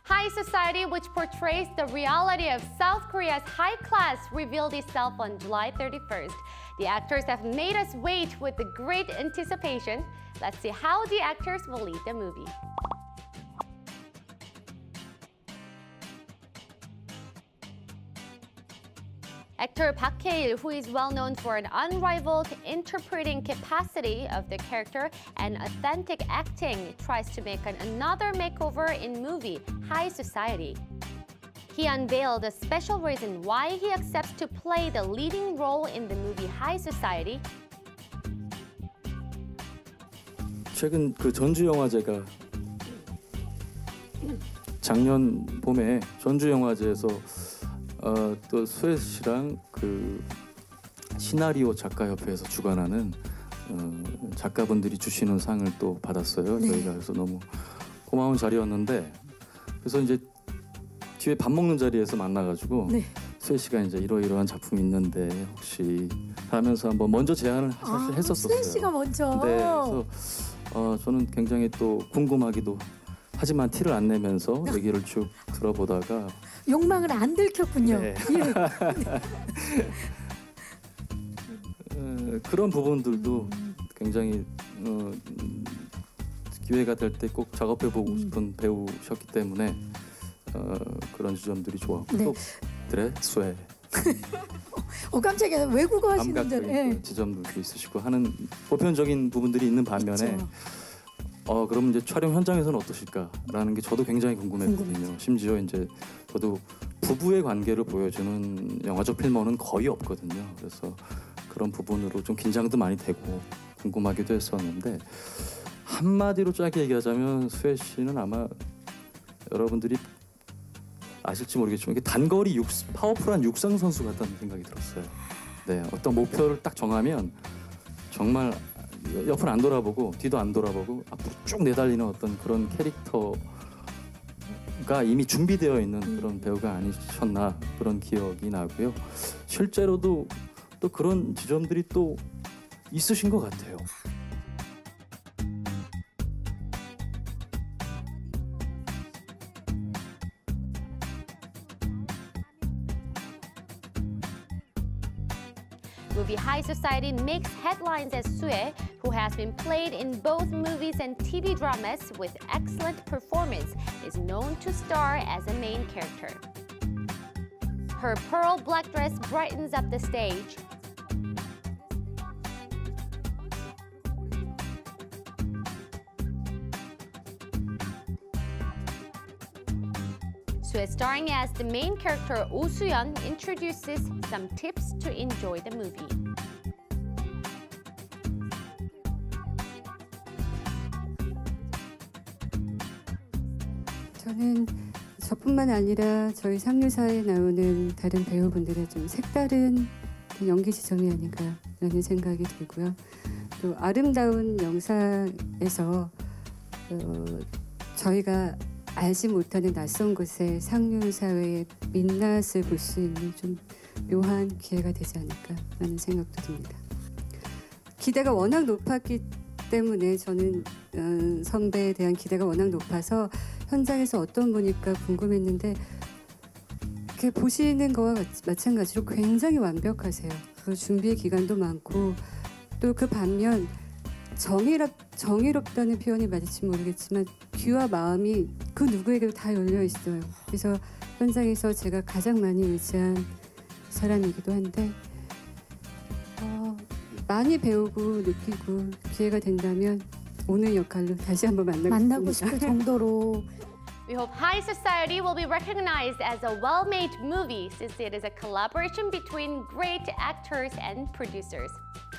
High Society, which portrays the reality of South Korea's high class, revealed itself on July 31st. The actors have made us wait with great anticipation. Let's see how the actors will lead the movie. Actor Park Hae-il, who is well known for an unrivaled interpreting capacity of the character and authentic acting, tries to make another makeover in movie High Society. He unveiled a special reason why he accepts to play the leading role in the movie High Society. 최근 전주 영화제가 작년 봄에 전주 영화제에서 또 수혜 씨랑 시나리오 작가협회에서 주관하는 작가분들이 주시는 상을 또 받았어요. 네. 저희가 그래서 너무 고마운 자리였는데, 그래서 이제 뒤에 밥 먹는 자리에서 만나가지고 네. 수혜 씨가 이제 이러이러한 작품이 있는데 혹시 하면서 한번 먼저 제안을 사실 했었었어요. 수혜 씨가 먼저. 네. 그래서 저는 굉장히 또 궁금하기도 하지만 티를 안 내면서 얘기를 쭉 들어보다가 욕망을 안 들켰군요. 네. 그런 부분들도 굉장히 기회가 될 때 꼭 작업해보고 싶은 배우셨기 때문에 그런 지점들이 좋았고 네. 또 드레스웨 깜짝이야. 외국어 하시는 감각적인 네. 지점들도 있으시고 하는 보편적인 부분들이 있는 반면에 그렇죠. 그럼 이제 촬영 현장에서는 어떠실까라는 게 저도 굉장히 궁금했거든요. 심지어 이제 저도 부부의 관계를 보여주는 영화적 필모는 거의 없거든요. 그래서 그런 부분으로 좀 긴장도 많이 되고 궁금하기도 했었는데, 한마디로 짧게 얘기하자면 수혜 씨는 아마 여러분들이 아실지 모르겠지만 단거리 파워풀한 육상 선수 같다는 생각이 들었어요. 네, 어떤 목표를 딱 정하면 정말 옆을 안 돌아보고 뒤도 안 돌아보고 앞으로 쭉 내달리는 어떤 그런 캐릭터가 이미 준비되어 있는 그런 배우가 아니셨나 그런 기억이 나고요. 실제로도 또 그런 지점들이 또 있으신 것 같아요. Movie High Society makes headlines as Sue, who has been played in both movies and TV dramas with excellent performance, is known to star as a main character. Her pearl black dress brightens up the stage. Sue, starring as the main character Oh Soo-yeon, introduces some tips to enjoy the movie. 저는 저뿐만 아니라 저희 상류사에 나오는 다른 배우분들의 좀 색다른 연기 지점이 아닌가라는 생각이 들고요. 또 아름다운 영상에서 저희가 알지 못하는 낯선 곳의 상류 사회의 민낯을 볼 수 있는 좀 묘한 기회가 되지 않을까라는 생각도 듭니다. 기대가 워낙 높았기 때문에 저는 선배에 대한 기대가 워낙 높아서 현장에서 어떤 분일까 궁금했는데, 이렇게 보시는 거와 마찬가지로 굉장히 완벽하세요. 그 준비의 기간도 많고, 또 그 반면 정의롭다는 표현이 맞을지 모르겠지만 귀와 마음이 그 누구에게도 다 열려 있어요. 그래서 현장에서 제가 가장 많이 의지한 사람이기도 한데 많이 배우고 느끼고 기회가 된다면 오늘 역할로 다시 한번 만나고 싶을 정도로. We hope High Society will be recognized as a well-made movie since it is a collaboration between great actors and producers.